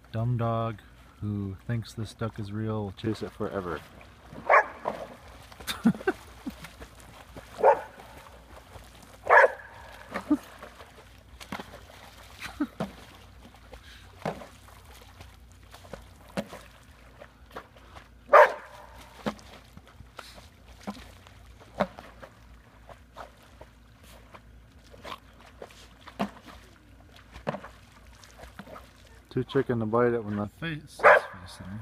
Dumb dog who thinks this duck is real will chase it forever. Too chicken to bite it when the face is facing.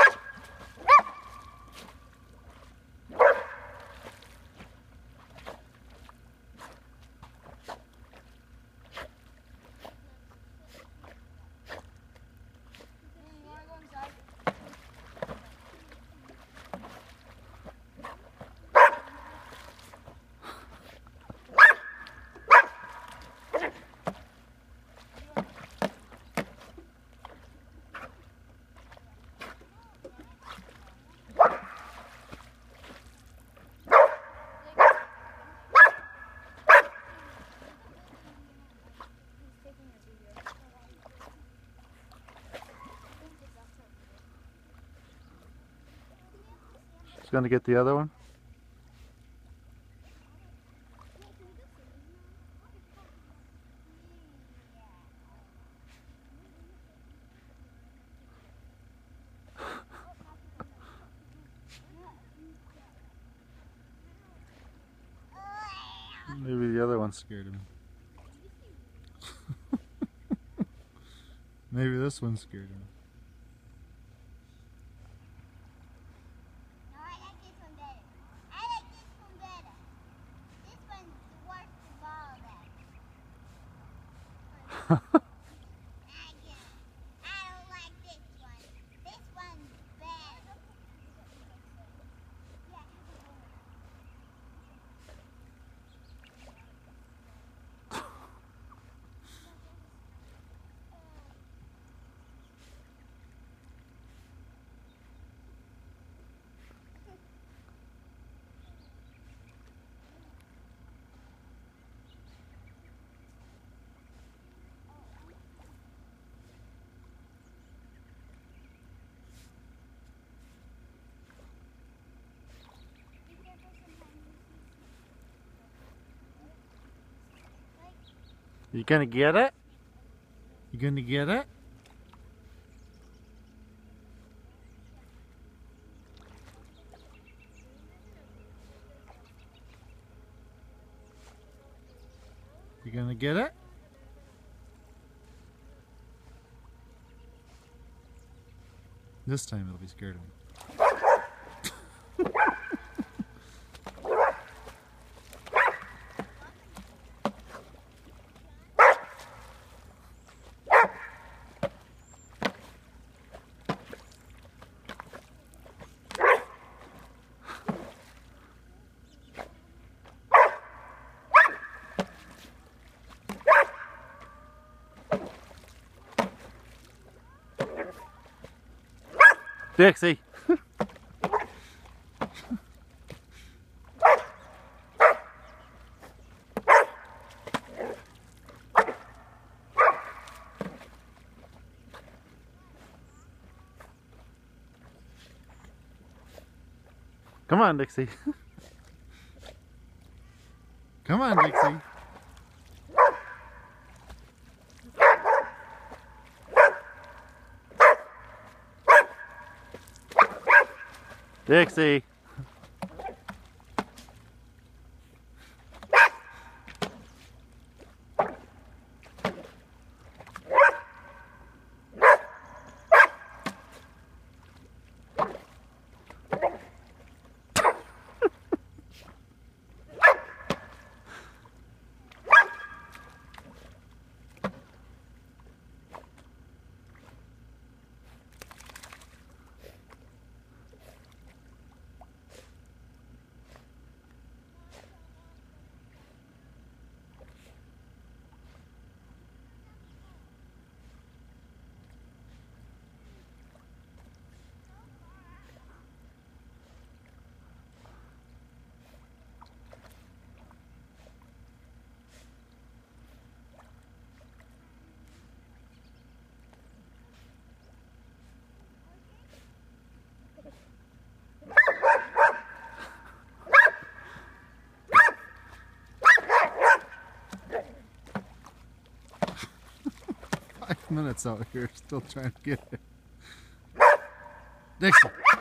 It's gonna get the other one. Maybe the other one scared him. Maybe this one scared him. No, I like this one better. I like this one better. This one's the worst of all of them. I don't like this one. This one's better. You gonna get it? You gonna get it? You gonna get it? This time it'll be scared of me. Dixie! Come on, Dixie. Come on, Dixie. Dixie. minutes out here, still trying to get it. Dixie.